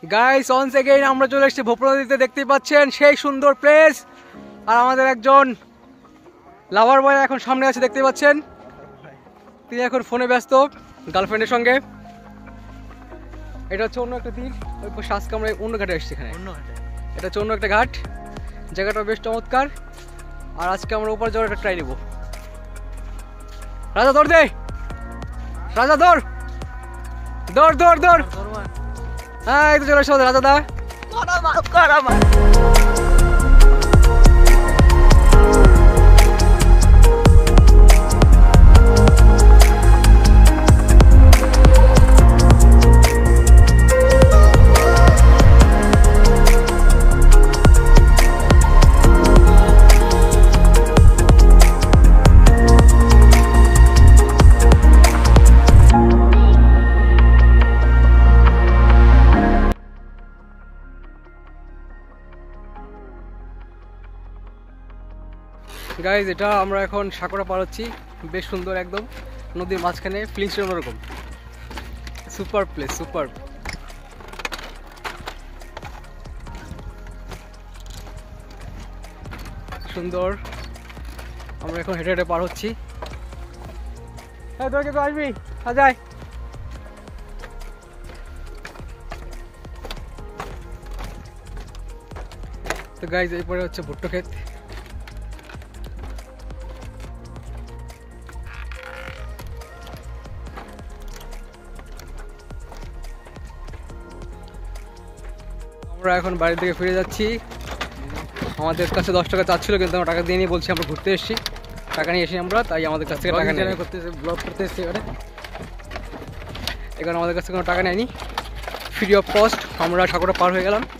Guys once again আমরা চলে এসেছি ভোপরা নদীতে, দেখতেই পাচ্ছেন সেই সুন্দর প্লেস। আর আমাদের একজন লাভার বয় এখন সামনে আছে, দেখতেই পাচ্ছেন। তিনি এখন ফোনে ব্যস্ত গার্লফ্রেন্ডের সঙ্গে। এটা হচ্ছে অন্য একটা তীর, ওই পাশে আজকে আমরা অন্য ঘাটে এসেছি। এখানে এটা হচ্ছে অন্য একটা ঘাট, জায়গাটা বেশ চমৎকার। আর আজকে আমরা ওপার যাওয়ার একটা ট্রাই নেব। রাজা দৌড় দে, রাজা দৌড় দৌড় দৌড় দৌড়। হ্যাঁ এই তো চলে এসো রাজা দা। গাইজ এটা আমরা এখন সাঁকড়া পার হচ্ছি, বেশ সুন্দর একদম নদীর মাঝখানে, ফিলিংসটা অন্যরকম। Super place, super. সুন্দর। আমরা এখন হেঁটে হেঁটে পার হচ্ছি। হ্যাঁ তোকে তো আসবি সাজাই। তো গাইজ এরপরে হচ্ছে ভুট্টো ক্ষেত। আমরা এখন বাড়ির দিকে ফিরে যাচ্ছি। আমাদের কাছে 10 টাকা চাচ্ছিল, কিন্তু আমরা টাকা দিয়ে নিয়ে বলছি আমরা ঘুরতে এসেছি, টাকা নিয়ে এসে আমরা, তাই আমাদের কাছ থেকে টাকা নিয়ে করতেছে, ব্লগ করতে এসেছি। এখানে আমাদের কাছে কোনো টাকা নেয়নি, ফ্রি অফ কস্ট আমরা সাঁকোটা পার হয়ে গেলাম।